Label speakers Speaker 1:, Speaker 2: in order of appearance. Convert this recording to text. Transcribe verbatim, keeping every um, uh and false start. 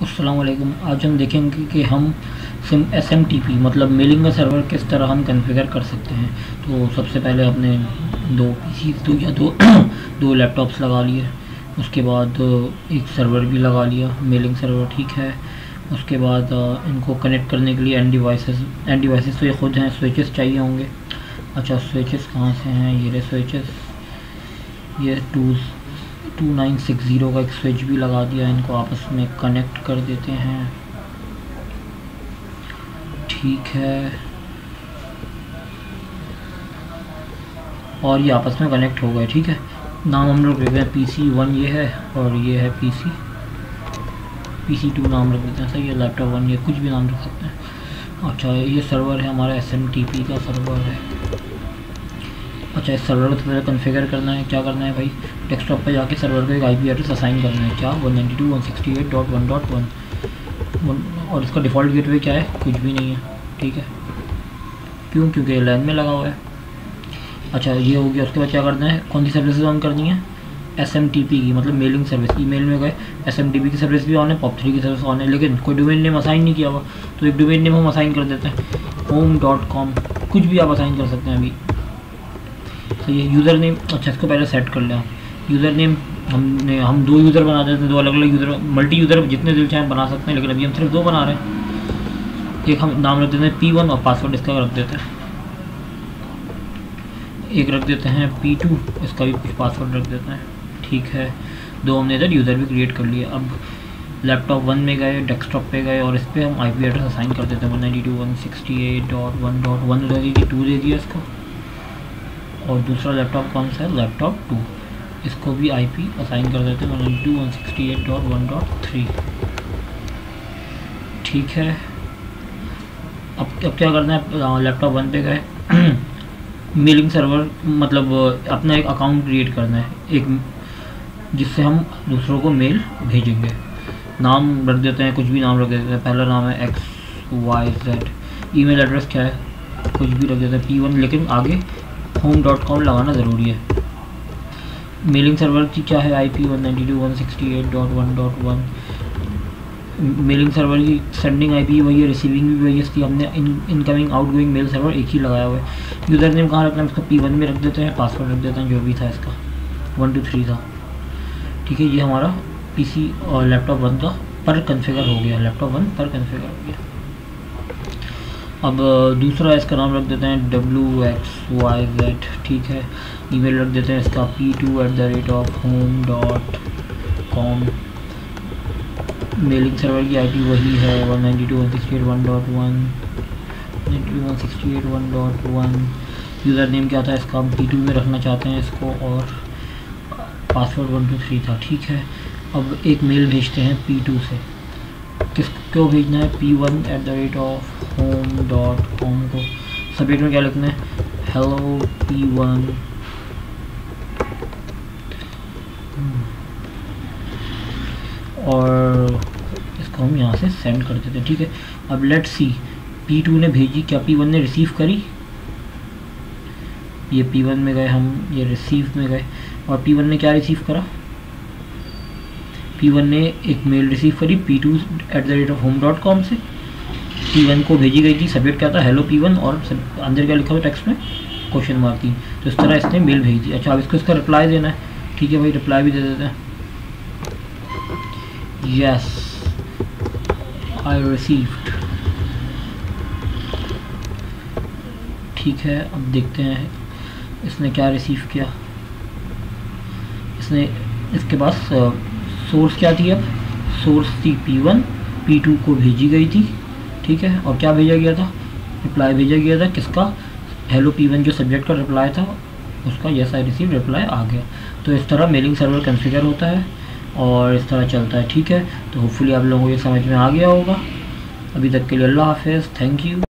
Speaker 1: अस्सलाम वालेकुम। आज हम देखेंगे कि हम सिम एस एम टी पी मतलब मेलिंग का सर्वर किस तरह हम कॉन्फ़िगर कर सकते हैं। तो सबसे पहले आपने दो पीसी दो या दो दो लैपटॉप्स लगा लिए, उसके बाद एक सर्वर भी लगा लिया, मेलिंग सर्वर, ठीक है। उसके बाद इनको कनेक्ट करने के लिए एंड डिवाइसेस एंड डिवाइसेस तो ये खुद हैं, स्विचेस चाहिए होंगे। अच्छा, स्विचेस कहाँ से हैं? ये रहे स्विचेस, ये two two nine six zero का एक स्विच भी लगा दिया। इनको आपस में कनेक्ट कर देते हैं, ठीक है। और ये आपस में कनेक्ट हो गए, ठीक है। नाम हम लोग रख देते हैं पी सी वन, ये है, और ये है P C P C two नाम रख देते हैं, सही है। लैपटॉप वन, ये कुछ भी नाम रख सकते हैं। अच्छा, ये सर्वर है हमारा, एस एम टी पी का सर्वर है। अच्छा, इस सर्वर को पहले कॉन्फ़िगर करना है। क्या करना है भाई? डेस्कटॉप पे जाके सर्वर को एक आईपी एड्रेस असाइन करना है। क्या? One ninety two dot one sixty eight dot one dot one, और इसका डिफ़ॉल्ट गेटवे क्या है? कुछ भी नहीं है, ठीक है। क्यों? क्योंकि लैन में लगा हुआ है। अच्छा, ये हो गया। उसके बाद क्या करना है? कौन सी सर्विसेज ऑन करनी है? एस एम टी पी की, मतलब मेलिंग सर्विस। ईमेल में गए, एस एम टी पी की सर्विस भी ऑन है, पॉप थ्री की सर्विस ऑन है, लेकिन कोई डोमेन नेम असाइन नहीं किया हुआ, तो एक डोमेन नेम हम असाइन कर देते हैं, होम डॉट कॉम। कुछ भी आप असाइन कर सकते हैं अभी, तो ये यूज़र नेम। अच्छा, इसको पहले सेट कर लें। यूज़र नेम हमने हम दो यूज़र बना देते हैं, दो अलग अलग यूज़र, मल्टी यूज़र जितने दिल चाहें बना सकते हैं, लेकिन अभी हम सिर्फ दो बना रहे हैं। एक हम नाम रख देते हैं पी वन और पासवर्ड इसका रख देते हैं। एक रख देते हैं पी टू, इसका भी कुछ पासवर्ड रख देते हैं, ठीक है। दो हमने इधर यूज़र भी क्रिएट कर लिए। अब लैपटॉप वन में गए, डेस्कटॉप पे गए, और इस पर हम आई पी एड्रेस असाइन कर देते हैं one ninety two dot one sixty eight dot one dot one दे दीजिए, टू दे दिया इसको। और दूसरा लैपटॉप कौन सा है? लैपटॉप टू, इसको भी आईपी असाइन कर देते हैं one ninety two dot one sixty eight dot one dot three, ठीक है। अब अब क्या करना है? लैपटॉप वन पे गए, मेलिंग सर्वर मतलब अपना एक अकाउंट क्रिएट करना है, एक जिससे हम दूसरों को मेल भेजेंगे। नाम रख देते हैं, कुछ भी नाम रख देते हैं। पहला नाम है X Y Z. Email address क्या है? कुछ भी रख देते हैं, पी वन, लेकिन आगे होम डॉट कॉम लगाना ज़रूरी है। मेलिंग सर्वर की क्या है? I P one ninety two dot one sixty eight dot one dot one. Mailing server की सेंडिंग आईपी वही है, रिसीविंग भी वही है, इसलिए हमने इन इनकमिंग आउटगोइंग मेल सर्वर एक ही लगाया हुआ है। यूज़र नेम कहाँ रखना है? इसको पी वन में रख देते हैं, पासवर्ड रख देते हैं जो भी था इसका, वन टू थ्री था, ठीक है। ये हमारा पीसी और लैपटॉप वन का पर कॉन्फ़िगर हो गया, लैपटॉप वन पर कॉन्फ़िगर हो गया। अब दूसरा इसका नाम रख देते हैं डब्ल्यू एक्स वाई जेड, ठीक है। ईमेल रख देते हैं इसका P two at the rate of home dot com. Mailing server की आईपी वही है, one ninety two dot one sixty eight dot one dot one, one sixty eight dot one dot one. User name क्या था इसका? हम P to में रखना चाहते हैं इसको, और पासवर्ड वन टू थ्री था, ठीक है। अब एक मेल भेजते हैं पी टू से। किसको भेजना है? P one at the rate of home dot com को। सब्जेक्ट में क्या लिखना है? Hello P one. और इसको हम यहाँ से सेंड कर देते हैं, ठीक है। अब लेट्स सी, पी टू ने भेजी, क्या पी वन ने रिसीव करी? ये पी वन में गए हम, ये रिसीव में गए, और पी वन ने क्या रिसीव करा? पी वन ने एक मेल रिसीव करी P two at the rate of home dot com से। पी वन को भेजी गई थी, सब्जेक्ट क्या था? हेलो पी वन, और अंदर क्या लिखा हुआ टेक्स्ट में? क्वेश्चन मार्क थी। तो इस तरह इसने मेल भेज दी। अच्छा, अब इसको इसका रिप्लाई देना है, ठीक है भाई, रिप्लाई भी दे देते हैं, यस आई रिसीव्ड, ठीक है। अब देखते हैं इसने क्या रिसीव किया। इसने इसके पास सोर्स क्या थी? अब सोर्स थी पी वन, पी टू को भेजी गई थी, ठीक है। और क्या भेजा गया था? रिप्लाई भेजा गया था, किसका? हेलो पी वन जो सब्जेक्ट का रिप्लाई था उसका यस आई रिसीव रिप्लाई आ गया। तो इस तरह मेलिंग सर्वर कॉन्फ़िगर होता है और इस तरह चलता है, ठीक है। तो होपफुली आप लोगों को ये समझ में आ गया होगा। अभी तक के लिए अल्लाह हाफ़िज़, थैंक यू।